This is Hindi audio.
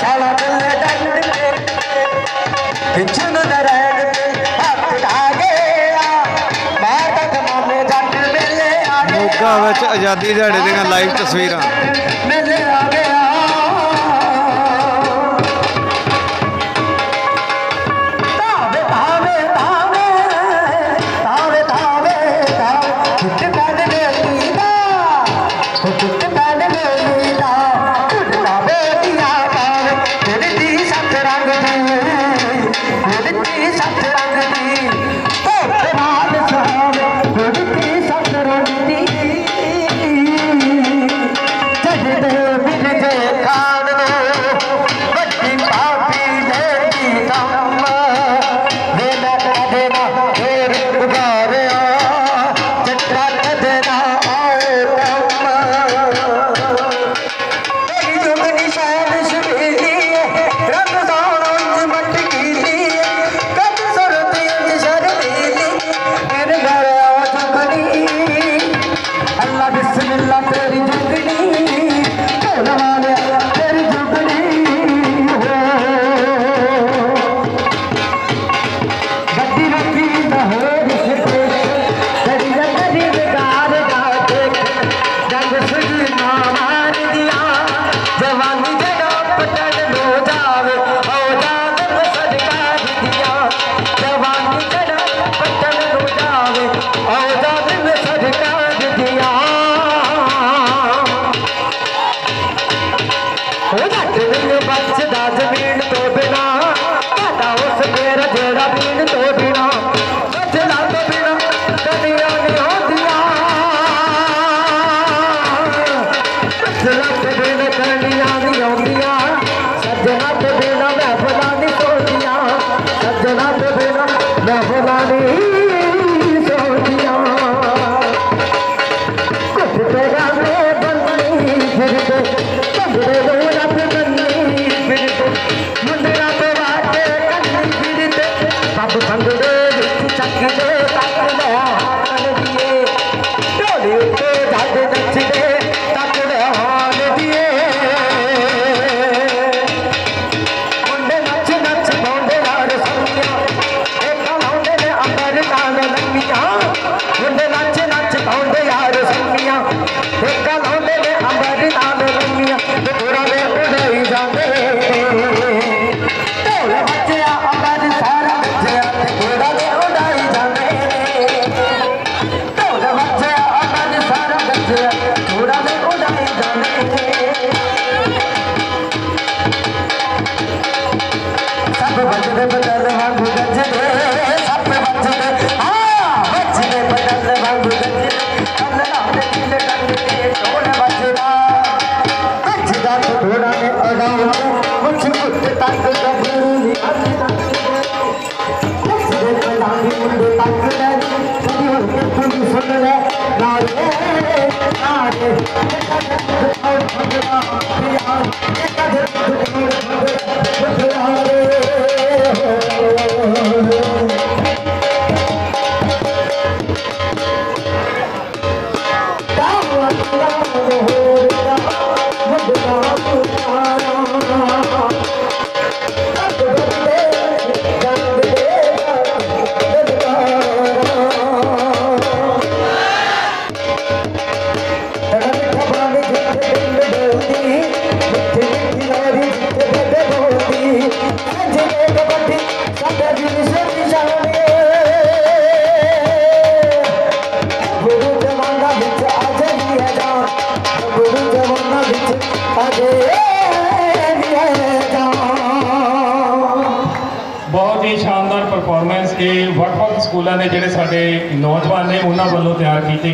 साला मिले डंड पे पिछन नरैन पे हाथ आ गया माता कमाने जट मिले आ गया मोगा विच आज़ादी दिहाड़े दीआं लाइव तस्वीरां मिले आ गया तावे तावे तावे तावे तावे छुट पैन मेरीदा छुट पैन मेरीदा छुटना बेटिया पावे तेरी सत रंग दी सत रंग दी धोते नाल सावे तेरी सत रंग दी जगदे बिन जे खान दो बड़ी पापी लेती कम वेला कदेना फेर उगारिया चट्टा कदेना आए कम तेरी जुगनी शान शबीली रंग दानों मटकीली कद सुरती शर्मीली मेरे घर आ जुगनी अल्लाह बिस्मिल्लाह तेरी जुगनी ढोल वाले तेरी जुगनी गड्डी रखी न हो रिश्ते तेरी जगदी बेकार जाते जग सुजी ना मार दिया जवानी जड़ा पटन हो जावे औजाद में सदका दिया जवानी जड़ा पटन हो जावे औजाद में सदका दिया बचदा जमीन तो बिना घाटा उस मेरा जेड़ा बीन तो बिना बचदा तो बिना कदियां नहीं होंदियां बचदा तो बिना कदियां नहीं होंदियां सजना तो बिना महफिलां नहीं सोदियां सजना तो बिना महफिलां नहीं सोदियां कुछ पे गाने बननी फिरते कबरे रोना पे मुंडरा पे बाटे कन्नी फिरते सब भंगड़े चकदे तकदे हान दिए ढोली उत्ते जग नचदे तकदे हान दिए मुंडे नच नच पाउंदे यार संगिया एक लाउंदे ने अंबर नाल लंगिया मुंडे नच नच पाउंदे यार संगिया एक लाउंदे ने अंबर नाल लंगिया ते पूरा वे उड़ाई जांदे बचदे बदल वांगू गजदे सब बचदे बचदे बदल वांगू गजदे अल्लाह दे दिल टंगदे ढोल बजदा बजदा तो ढोला ने अड़ाऊ कुछ कुछ तक कबूली बचदे बदानी मुंडे तक ले तू सुन ले नारे नारे और भगवा प्यार बहुत ही शानदार परफॉर्मेंस ये वक्-वक् स्कूलों के जोड़े साडे नौजवान ने उन्होंने वालों तैयार की